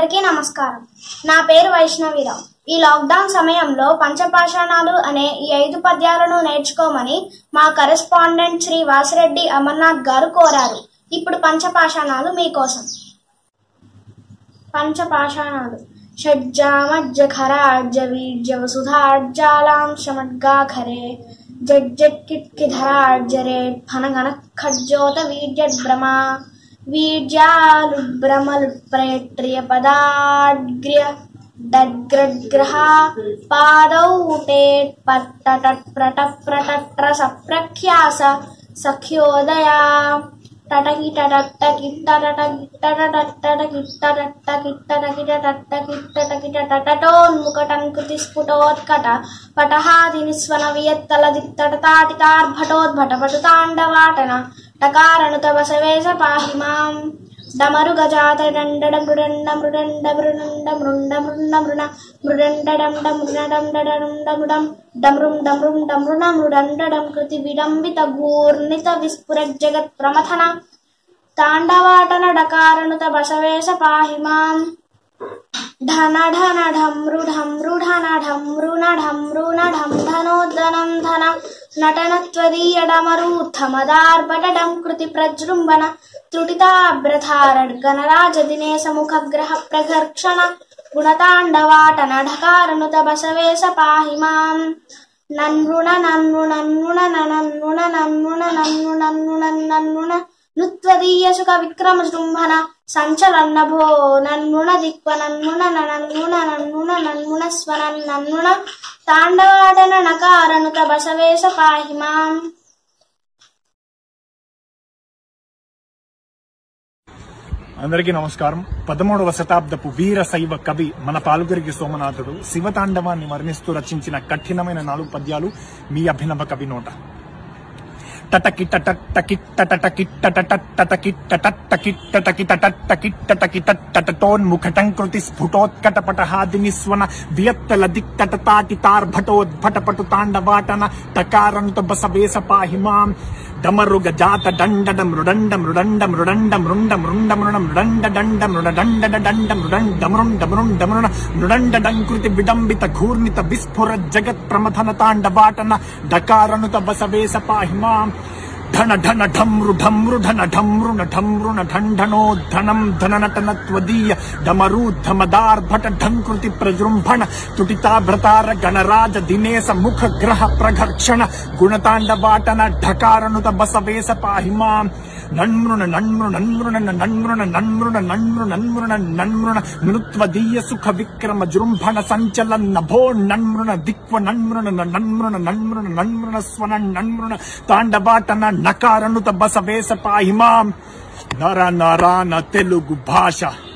అందరికీ నమస్కారం. నా పేరు వైష్ణవిరావు. ఈ లాక్డౌన్ సమయంలో పంచపాషాణాలు అనే ఈ 5 పద్యాలను నేర్చుకోమని మా కరెస్పాండెంట్ శ్రీ వాసిరెడ్డి అమర్నాథ్ గారు కోరారు. ఇప్పుడు పంచపాషాణాలు మీకోసం. పంచపాషాణాలు: షడ్జామజ్జఖరాజ్జ వీర్జ వసుధాజ్జాలాంశమడ్గాఖరే జడ్జట్కిట్కిధరాజ్జరేట్ ఫనగణ ఖజ్జోత వీర్యద్భ్రమా వీర్యాలుభ్రమలుప్రేట్రియ పదాగ్ర్య డగ్రగ్రహ పాదౌ ఉటేట్ పట్టటట్ ప్రటప్రటట్ర సప్రఖ్యాస సఖ్యోదయా టటకిటటట్టకిట్టటటకిట్టటకిట్టటకిట్టటకిట్టటకిట్టటకిట్టటటోన్ముకటంకృతిస్ఫుటోత్కట పటహాదినిస్వన వియత్తలదిత్తటతాటితార్భటోద్భటపటుతాండవాటన టకారణుత బసవేశ పాహి మాం. డమరు గజాత డండడ మృడండ మృడండ మృడండ మృండ మృండ మృణ మృడండడండ మృణడండడండమృడం డమృం డమృం డమృణ మృడండడం కృతి విడంబిత గూర్ణిత విస్ఫురత్ జగత్ ప్రమథన తాండవాటన డకారణుత బసవేశ పాహి మాం. ఢన ఢన ఢమృ ఢమృ ఢన ఢమృ నఢమృ నఢం ధనోద్ధనం ధన నటన త్వదీయ డమరూర్థమదార్భటడం కృతి ప్రజృంభణ త్రుటితాభ్రతారడ్ గణరాజ దినేశ ముఖగ్రహ ప్రఘర్షణ గుణతాండవాటన ఢకారణుత బసవేశ పాహి మాం. నన్మృణ నన్మృణ నన్మృణ నన్మృణ నన్మృణ నన్మృణ నన్మృణ నన్మృణ నుత్వదీయ సుఖ విక్రమ జృంభణ సంచలన్నభో నన్మృణ దిక్వ నన్మృణ నన్మృణ నన్మృణ నన్మృణ స్వనన్ నన్మృణ తాండవాటన నకారణుత బసవేశ పాహి మాం. అందరికీ నమస్కారం. 13వ శతాబ్దపు వీర శైవ కవి మన పాలుగరికి సోమనాథుడు శివతాండవాన్ని వర్ణిస్తూ రచించిన కఠినమైన 4 పద్యాలు మీ అభినవ కవి నోట. టటకిటటటకిట్టటటకిట్టటటకిట్టటకిట్టటకిట్టటకిట్టటకిట్టటోన్ముఖటంకృతి స్ఫుటోత్కటపటహాదినిస్వన వియత్తలదిక్కటతాటితార్భటోద్భటపటుతాండవాటన టకారణుత బసవేశ పాహి మాం. డమరుగ జాత డండడ మృడండ మృడండ మృడండ మృండ మృండ మృణ మృడండ డండ మృడండ డండ మృడండ మృండ మృండ మృణ మృడండ డంకృతి విడంబిత ఘూర్ణిత విస్ఫుర జగత్ ప్రమథన తాండవాటన డకారణుత బసవేశ పాహి మాం. ధన ధన ఢమృ ఢమృ ధన ఢమృణ ఢమృణ ఢంఢనోద్ధనం ధననటన త్వదీయ డమరూద్ధమదార్భట ఢంకృతి ప్రజృంభణ తుటితాభ్రతార గణరాజ దినేశ ముఖ గ్రహ ప్రఘర్షణ గుణతాండవాటన ఢకారణుత బసవేశ పాహి మాం. నన్మృణ నన్మృణ నన్మృణ నన్మృణ నన్మృణ నన్మృణ నన్మృణ నన్మృణ మృత్వదీయ సుఖ విక్రమ జృంభణ సంచలన్న భో నన్మృణ దిక్వ నన్మృణ నన్మృణ నన్మృణ నన్మృణ స్వన నన్మృణ తాండవాటన నకారణుత బసవేశ పాహి మాం. నర నరాన తెలుగు భాష